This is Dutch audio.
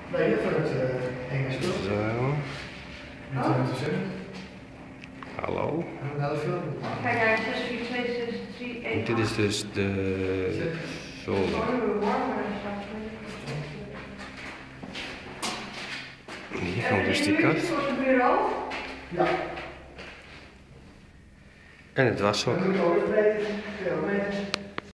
Nee, even het enge spul. Zo. Niet te zeggen. Hallo. Naar de film. Kijk uit, 6, 4, 2, 6, 3, 1. Dit is dus de zolder. Hier komt dus die kast. Ja. En het washok. Dan doe ik ook even